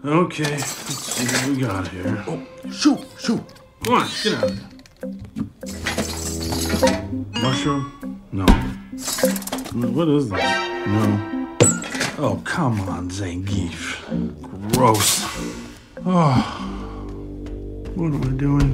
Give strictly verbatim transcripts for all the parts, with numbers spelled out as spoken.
Okay, let's see what we got here. Oh, shoot, shoot. Come on, get out of here. Mushroom? No. What is this? No. Oh, come on, Zangief. Gross. Oh. What am I doing?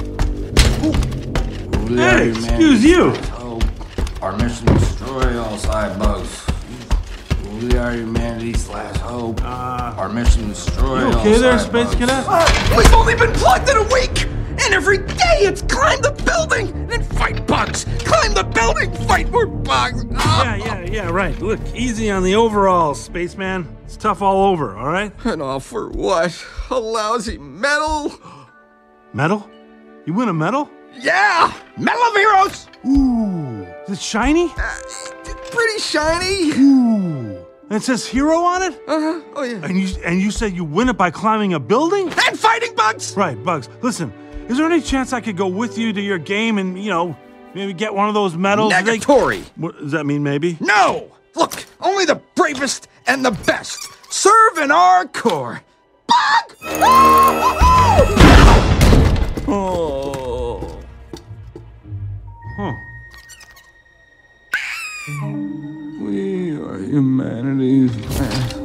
Hey, excuse you. Oh, our mission to destroy all side bugs. We are humanity slash hope. Uh, our mission to destroy all okay there, side Space bugs. Cadet? Uh, we've only been plugged in a week! And every day it's climb the building and fight bugs! Climb the building, fight more bugs! Oh. Yeah, yeah, yeah, right. Look, easy on the overalls, spaceman. It's tough all over, all right? And all for what? A lousy medal? Medal? You win a medal? Yeah! Medal of Heroes! Ooh. Is it shiny? Uh, pretty shiny. Ooh. And it says hero on it? Uh-huh. Oh, yeah. And you and you said you win it by climbing a building? And fighting bugs! Right, bugs. Listen, is there any chance I could go with you to your game and, you know, maybe get one of those medals? Negatory! They... What does that mean, maybe? No! Look, only the bravest and the best serve in our corps. Bug! Oh. Huh. We are humanity's last